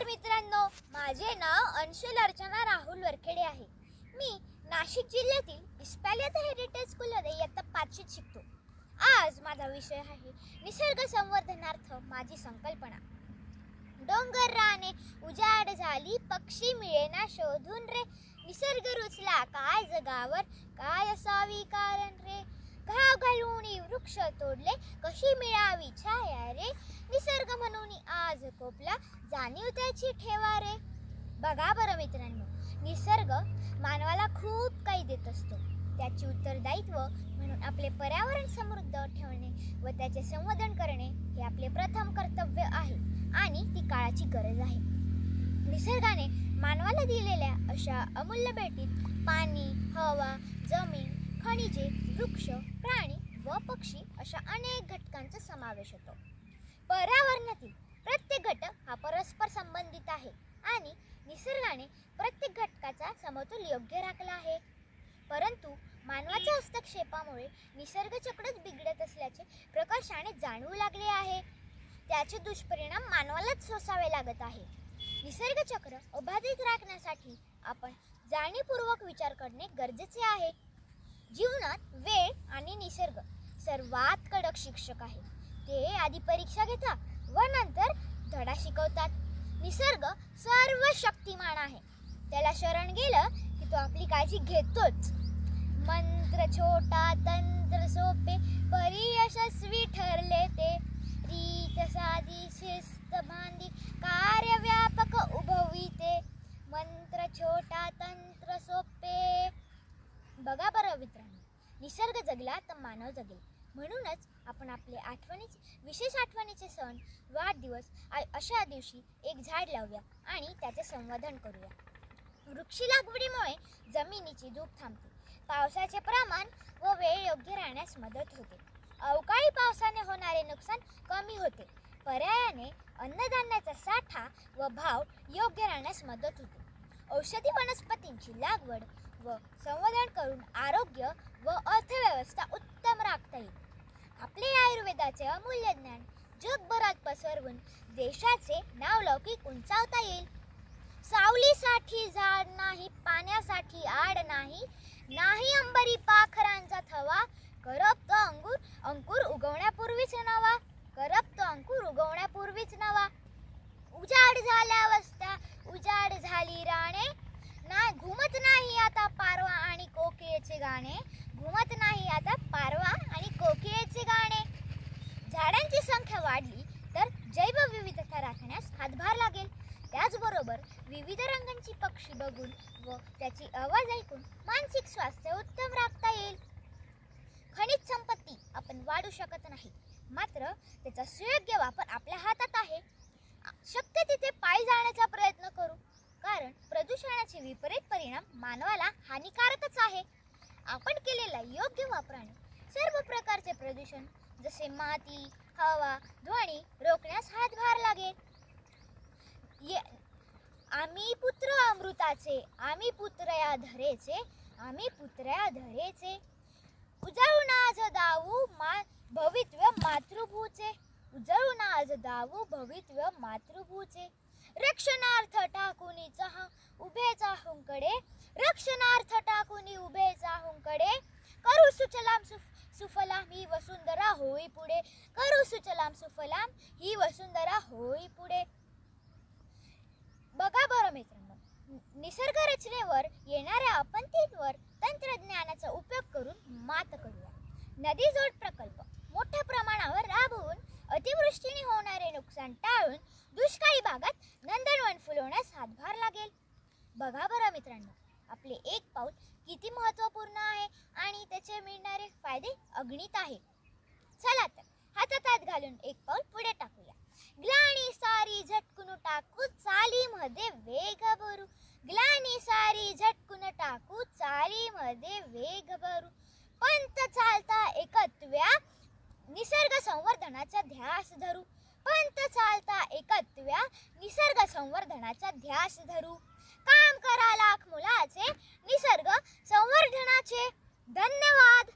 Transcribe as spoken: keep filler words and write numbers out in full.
मित्रांनो, माझे नाव अंशुल अर्चना राहुल वरखेडे आहे। मी नाशिक जिल्ह्यातील इस्पालिया हेरिटेज स्कूलमध्ये इयत्ता पाचवीत शिकतो। आज माझा विषय आहे निसर्ग संवर्धनार्थ माझी संकल्पना। डोंगर राने उजाड झाली, पक्षी मिळेना शोधून रे, निसर्ग रुचला काय जगावर, काय असावी कारण रे, घाव घालून वृक्ष तोडले, कशी मिळावी छाया रे, निसर्ग म्हणून आज कोपला, जाणीव त्याची ठेवा रे। बघा बरं मित्रांनो, निसर्ग मानवाला खूप काही देत असतो। त्याचे उत्तरदायित्व म्हणून आपले पर्यावरण समृद्ध ठेवणे व त्याचे संवर्धन करणे हे आपले प्रथम कर्तव्य आहे आणि ती काळाची गरज आहे। निसर्गाने मानवाला दिलेल्या अशा अमूल्य भेटीत पाणी, हवा, जमीन, खनिजे, वृक्ष, प्राणी व पक्षी अशा अनेक घटकांचा समावेश होतो। पर्यावरणातील प्रत्येक घटक हा परस्पर संबंधित आहे आणि निसर्गाने प्रत्येक घटकाचा समतोल योग्य राखला आहे। परंतु मानवाच्या हस्तक्षेपामुळे निसर्ग चक्रच बिघडत असल्याचे प्रकर्षाने जाणवू लागले आहे। त्याचे दुष्परिणाम मानवालाच सोसावे लागत आहे। निसर्ग चक्र अबाधित राखण्यासाठी आपण जाणीवपूर्वक विचार करणे गरजेचे आहे। जीवनात वेळ आणि निसर्ग सर्वात कडक शिक्षक आहे। ते आधी परीक्षा घेतात व नंतर धडा शिकवतात। निसर्ग सर्व शक्तिमान आहे, त्याला शरण गेलं की तो आपली काळजी घेतोच। मंत्र छोटा तंत्र सोपे, परी यशस्वी ठरले ते, रीत साधी शिस्त बांधी, कार्य व्यापक उभविते, मंत्र छोटा तंत्र सोपे। बघा बरं मित्रांनो, निसर्ग जगला तर मानव जगेल। म्हणूनच आपण आपले आठवणीचे विशेष आठवणीचे सण, वाढदिवस अशा दिवशी एक झाड लावूया आणि त्याचे संवर्धन करूया। वृक्ष लागवडीमुळे जमिनीची धूप थांबते, पावसाचे प्रमाण व वेळ योग्य राहण्यास मदत होते, अवकाळी पावसाने होणारे नुकसान कमी होते, पर्यायाने अन्नधान्याचा साठा व भाव योग्य राहण्यास मदत होते। औषधी वनस्पतींची लागवड व संवर्धन करून आरोग्य व अर्थव्यवस्था उत्तम राखता येईल। आपले आयुर्वेदाचे अमूल्य ज्ञान जगभरात पसरवून देशाचे नावलौकिक उंचावता येईल। सावलीसाठी झाड नाही, पाण्यासाठी आड नाही, नाही अंबरी पाखरांचा थवा, करपतो अंकुर अंकुर उगवण्यापूर्वीच नवा, करपतो अंकुर उगवण्यापूर्वीच नवा। उजाड झाल्या वस्त्या, उजाड झाली राणे, ना घुमत नाही आता पारवा आणि कोकिळेचे गाणे, घुमत नाही आता पारवा आणि कोकिळेचे गाणे। झाडांची संख्या वाढली तर जैवविविधता राखण्यास हातभार लागेल। त्याचबरोबर विविध रंगांची पक्षी बघून व त्याची आवाज ऐकून मानसिक स्वास्थ्य उत्तम राखता येईल। खनिज संपत्ती आपण वाढू शकत नाही, मात्र त्याचा सुयोग्य वापर आपल्या हातात आहे। शक्य तिथे पायी जाण्याचा प्रयत्न करू, कारण प्रदूषणाचे विपरीत परिणाम मानवाला हानिकारकच आहे। आपण केलेल्या योग्य वापराने सर्व प्रकारचे प्रदूषण जसे माती, हवा, ध्वनी रोखण्यास हातभार लागेल। आम्ही पुत्र अमृताचे, आम्ही पुत्र या धरेचे, आम्ही पुत्र या धरेचे, उजळून आज दावू मा भवितव्य मातृभूचे, उजळून आज दावू भवितव्य मातृभूचे, रक्षणार्थ टाकुनी चहा उभे चाहूंकडे, रक्षणार्थ टाकुनी उभे चाहूंकडे, करू सुचलाम सुफलाम ही वसुंधरा होई पुढे, करू सुचलाम सुफलाम ही वसुंधरा होई पुढे। बघा बरं मित्रांनो, निसर्ग रचनेवर येणाऱ्या आपत्तींवर तंत्रज्ञानाचा उपयोग करून मात करूया। नदी जोड प्रकल्प मोठ्या प्रमाणावर राबवून अतिवृष्टीने होणारे नुकसान टाळून दुष्काळी भागात नंदनवन फुलवण्यास हातभार लागेल। बघा बरं मित्रांनो, आपले एक पाऊल किती महत्त्वपूर्ण आहे आणि त्याचे मिळणारे फायदे अगणित आहे। चला तर हातात हात घालून एक पाऊल पुढे टाकूया। ग्लानी सारी झटकून टाकू, चालीमध्ये वेग भरू, ग्लानी सारी झटकून टाकू, चालीमध्ये वेग भरू, पंत चालता एकत्व्या, निसर्ग संवर्धनाचा ध्यास धरू, पंत चालता एकत्व्या, निसर्ग संवर्धनाचा ध्यास धरू, काम करा लाख मुलाचे, निसर्ग संवर्धनाचे। धन्यवाद।